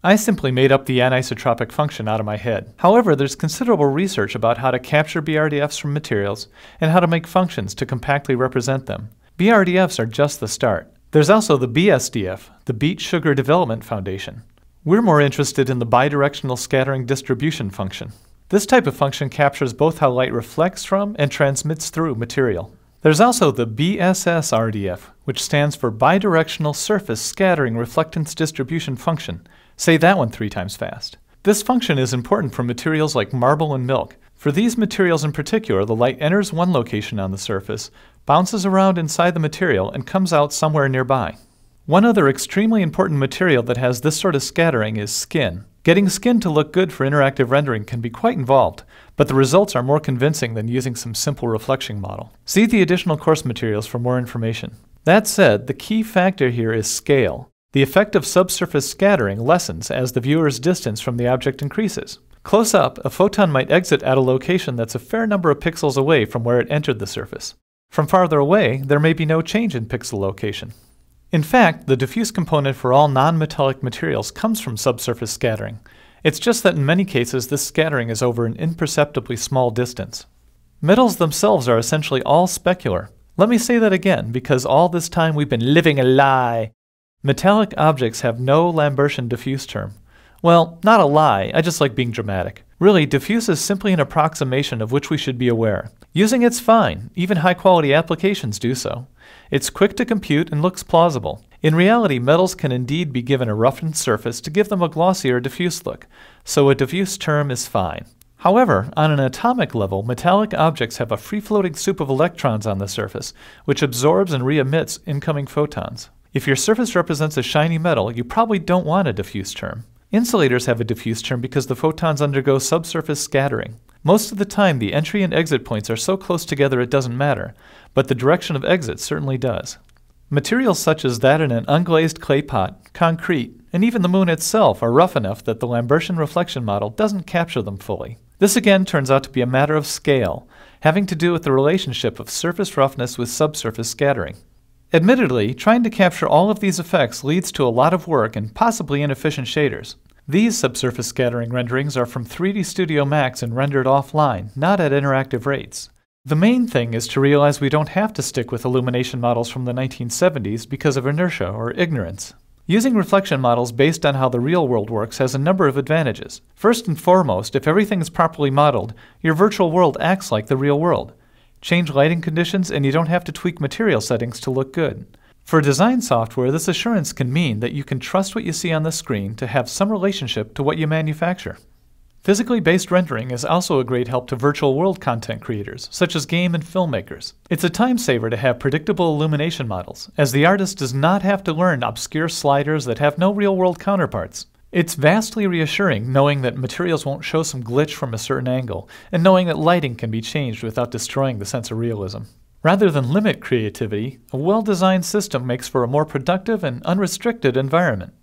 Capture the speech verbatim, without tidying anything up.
I simply made up the anisotropic function out of my head. However, there's considerable research about how to capture B R D Fs from materials and how to make functions to compactly represent them. B R D Fs are just the start. There's also the B S D F, the Beet Sugar Development Foundation. We're more interested in the Bi-Directional Scattering Distribution function. This type of function captures both how light reflects from and transmits through material. There's also the B S S R D F, which stands for Bi-Directional Surface Scattering Reflectance Distribution function. Say that one three times fast. This function is important for materials like marble and milk. For these materials in particular, the light enters one location on the surface, bounces around inside the material, and comes out somewhere nearby. One other extremely important material that has this sort of scattering is skin. Getting skin to look good for interactive rendering can be quite involved, but the results are more convincing than using some simple reflection model. See the additional course materials for more information. That said, the key factor here is scale. The effect of subsurface scattering lessens as the viewer's distance from the object increases. Close up, a photon might exit at a location that's a fair number of pixels away from where it entered the surface. From farther away, there may be no change in pixel location. In fact, the diffuse component for all non-metallic materials comes from subsurface scattering. It's just that in many cases this scattering is over an imperceptibly small distance. Metals themselves are essentially all specular. Let me say that again, because all this time we've been living a lie. Metallic objects have no Lambertian diffuse term. Well, not a lie, I just like being dramatic. Really, diffuse is simply an approximation of which we should be aware. Using it's fine, even high-quality applications do so. It's quick to compute and looks plausible. In reality, metals can indeed be given a roughened surface to give them a glossier diffuse look, so a diffuse term is fine. However, on an atomic level, metallic objects have a free-floating soup of electrons on the surface, which absorbs and re-emits incoming photons. If your surface represents a shiny metal, you probably don't want a diffuse term. Insulators have a diffuse term because the photons undergo subsurface scattering. Most of the time, the entry and exit points are so close together it doesn't matter, but the direction of exit certainly does. Materials such as that in an unglazed clay pot, concrete, and even the moon itself are rough enough that the Lambertian reflection model doesn't capture them fully. This again turns out to be a matter of scale, having to do with the relationship of surface roughness with subsurface scattering. Admittedly, trying to capture all of these effects leads to a lot of work and possibly inefficient shaders. These subsurface scattering renderings are from three D Studio Max and rendered offline, not at interactive rates. The main thing is to realize we don't have to stick with illumination models from the nineteen seventies because of inertia or ignorance. Using reflection models based on how the real world works has a number of advantages. First and foremost, if everything is properly modeled, your virtual world acts like the real world. Change lighting conditions and you don't have to tweak material settings to look good. For design software, this assurance can mean that you can trust what you see on the screen to have some relationship to what you manufacture. Physically based rendering is also a great help to virtual world content creators, such as game and filmmakers. It's a time saver to have predictable illumination models, as the artist does not have to learn obscure sliders that have no real world counterparts. It's vastly reassuring knowing that materials won't show some glitch from a certain angle, and knowing that lighting can be changed without destroying the sense of realism. Rather than limit creativity, a well-designed system makes for a more productive and unrestricted environment.